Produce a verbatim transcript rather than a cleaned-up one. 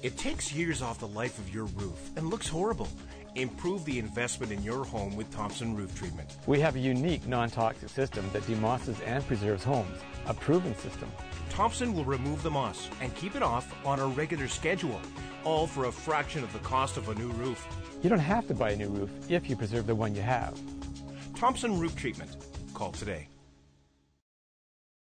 It takes years off the life of your roof and looks horrible. Improve the investment in your home with Thompson Roof Treatment. We have a unique non-toxic system that demosses and preserves homes, a proven system. Thompson will remove the moss and keep it off on a regular schedule, all for a fraction of the cost of a new roof. You don't have to buy a new roof if you preserve the one you have. Thompson Roof Treatment. Call today.